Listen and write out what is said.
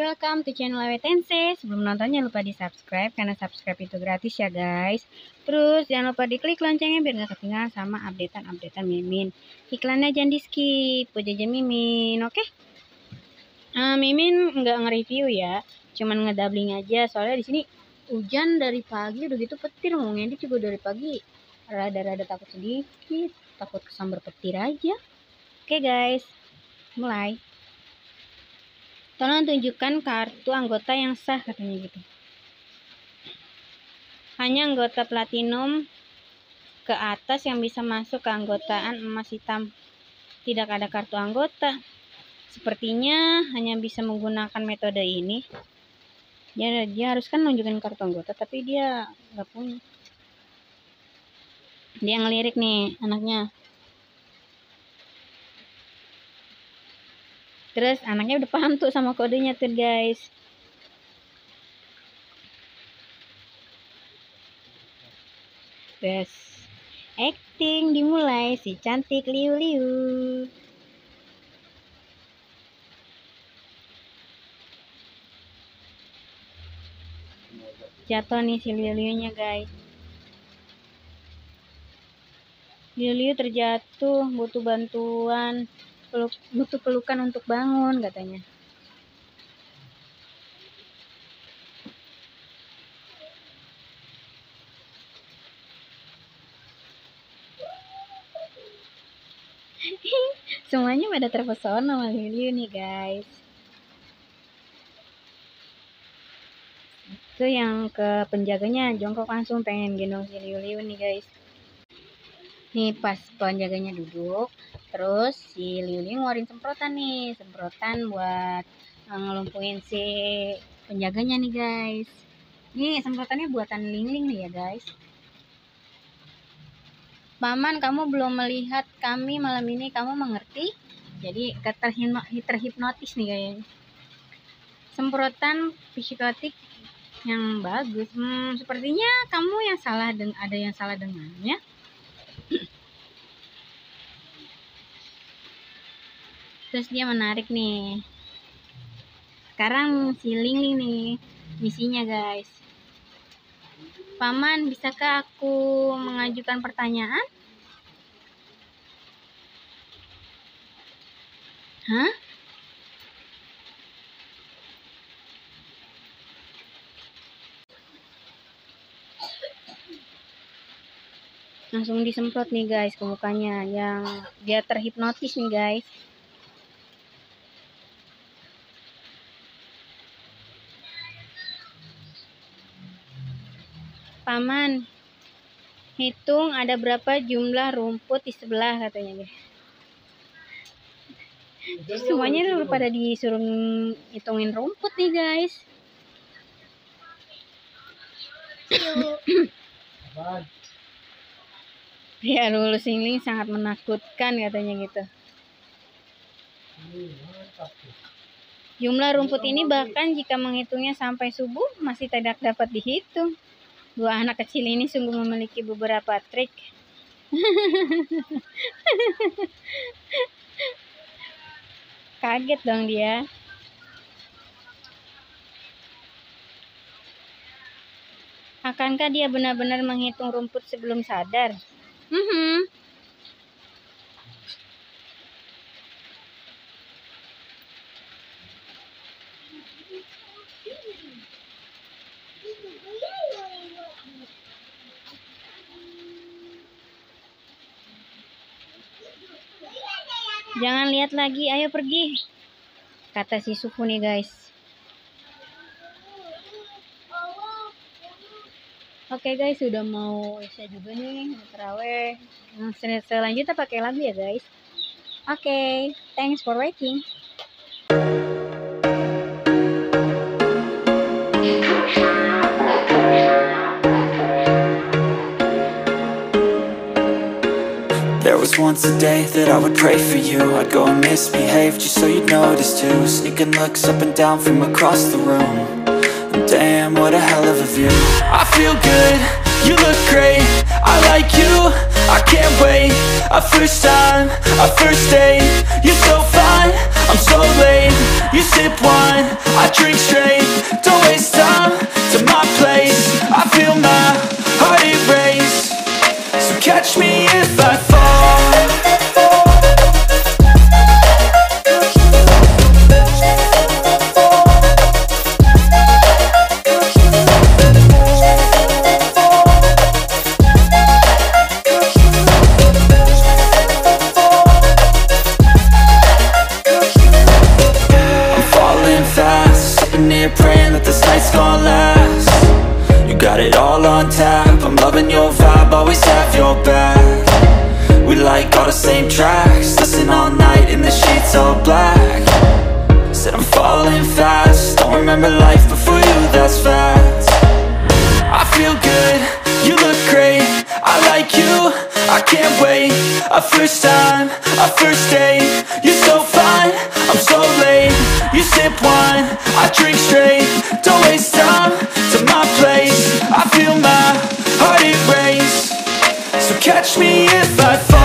welcome to channel Awe Tensei. Sebelum nonton jangan lupa di subscribe, karena subscribe itu gratis ya guys. Terus jangan lupa diklik loncengnya biar gak ketinggalan sama updatean Mimin. Iklannya jangan di skip, jajan Mimin, oke? Mimin nggak nge-review ya, cuman ngedabling aja. Soalnya di sini hujan dari pagi udah gitu petir, mau ngedit juga dari pagi. Rada-rada takut sedikit, takut kesambar petir aja. Oke guys, mulai. Tolong tunjukkan kartu anggota yang sah, katanya gitu. Hanya anggota platinum ke atas yang bisa masuk ke anggotaan emas hitam. Tidak ada kartu anggota. Sepertinya hanya bisa menggunakan metode ini. Dia harus kan nunjukin kartu anggota, tapi dia nggak punya. Dia ngelirik nih anaknya. Terus anaknya udah paham tuh sama kodenya tuh guys. Terus acting dimulai si cantik Liu Liu. Jatuh nih si Liu Liu nya guys. Liu Liu terjatuh, butuh bantuan. Butuh pelukan untuk bangun katanya. Semuanya pada terpesona sama Liu nih guys. Itu yang ke penjaganya jongkok langsung pengen gendong si Liu nih guys. Nih pas penjaganya duduk, terus si Liu ngeluarin semprotan nih, semprotan buat ngelumpuhin si penjaganya nih guys. Nih semprotannya buatan Ling nih ya guys. Paman, kamu belum melihat kami malam ini, kamu mengerti? Jadi terhipnotis nih kayaknya. Semprotan psikotik yang bagus. Sepertinya kamu yang salah, ada yang salah dengannya. Terus dia menarik nih. Sekarang si Ling nih misinya guys. Paman, bisakah aku mengajukan pertanyaan? Hah? Langsung disemprot nih guys ke mukanya, yang dia terhipnotis nih guys. Paman, hitung ada berapa jumlah rumput di sebelah, katanya guys. Semuanya udah pada disuruh hitungin rumput nih guys. Ya lulus Ling sangat menakutkan katanya gitu. Jumlah rumput ini bahkan jika menghitungnya sampai subuh masih tidak dapat dihitung. Dua anak kecil ini sungguh memiliki beberapa trik. Kaget dong dia. Akankah dia benar-benar menghitung rumput sebelum sadar? Jangan lihat lagi, ayo pergi, kata si Sufu nih guys. Oke guys, sudah mau isya juga nih, mau taraweh. Selanjutnya pakai lagu ya guys. Oke, thanks for waiting. There was once a day that I would pray for you. I'd go and misbehave just so you'd notice too. Sneaking looks up and down from across the room. And damn, what a hell of a view. I feel good, you look great, I like you, I can't wait. A first time, a first date, you're so fine, I'm so late. You sip wine, I drink straight. Don't waste time to my place. I feel my heart erase. So catch me if I fall. Praying that this night's gonna last. You got it all on tap. I'm loving your vibe, always have your back. We like all the same tracks. Listen all night in the sheets all black. Said I'm falling fast. Don't remember life before you, that's fact. I feel good, you look great. I like you, I can't wait. A first time, a first date. You're so fine, I'm so late. You sip wine, I drink straight. Don't waste time to my place. I feel my heart erase. So catch me if I fall.